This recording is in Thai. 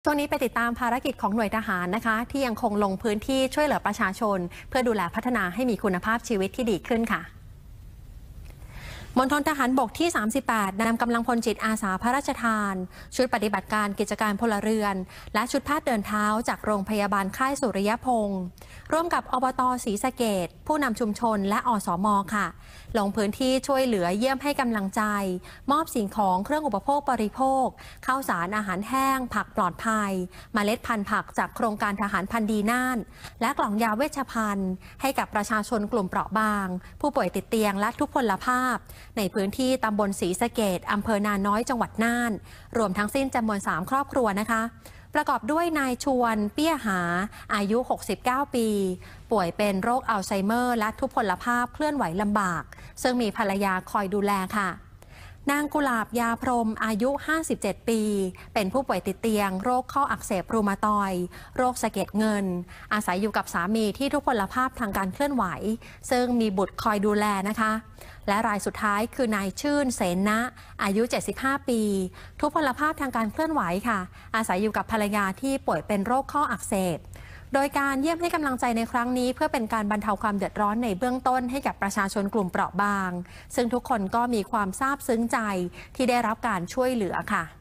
ช่วงนี้ไปติดตามภารกิจของหน่วยทหารนะคะที่ยังคงลงพื้นที่ช่วยเหลือประชาชนเพื่อดูแลพัฒนาให้มีคุณภาพชีวิตที่ดีขึ้นค่ะมณฑลทหารบกที่ 38 นำกำลังพลจิตอาสาพระราชทานชุดปฏิบัติการกิจการพลเรือนและชุดแพทย์เดินเท้าจากโรงพยาบาลค่ายสุริยพงศ์ร่วมกับอบต.ศรีสะเกษผู้นำชุมชนและอสม.ค่ะลงพื้นที่ช่วยเหลือเยี่ยมให้กำลังใจมอบสิ่งของเครื่องอุปโภคบริโภคข้าวสารอาหารแห้งผักปลอดภัยเมล็ดพันธุ์ผักจากโครงการทหารพันธุ์ดีน่านและกล่องยาเวชภัณฑ์ให้กับประชาชนกลุ่มเปราะบางผู้ป่วยติดเตียงและทุพพลภาพในพื้นที่ตำบลศรีสะเกษอำเภอนาน้อยจังหวัดน่านรวมทั้งสิ้นจำนวน3ครอบครัวนะคะประกอบด้วยนายชวนเปี้ยหาอายุ69ปีป่วยเป็นโรคอัลไซเมอร์และทุพพลภาพเคลื่อนไหวลำบากซึ่งมีภรรยาคอยดูแลค่ะนางกุหลาบยาพรมอายุ57ปีเป็นผู้ป่วยติดเตียงโรคข้ออักเสบรูมาตอยด์โรคสะเก็ดเงินอาศัยอยู่กับสามีที่ทุพพลภาพทางการเคลื่อนไหวซึ่งมีบุตรคอยดูแลนะคะและรายสุดท้ายคือนายชื่นเสนนะอายุ75ปีทุพพลภาพทางการเคลื่อนไหวค่ะอาศัยอยู่กับภรรยาที่ป่วยเป็นโรคข้ออักเสบโดยการเยี่ยมให้กำลังใจในครั้งนี้เพื่อเป็นการบรรเทาความเดือดร้อนในเบื้องต้นให้กับประชาชนกลุ่มเปราะบางซึ่งทุกคนก็มีความซาบซึ้งใจที่ได้รับการช่วยเหลือค่ะ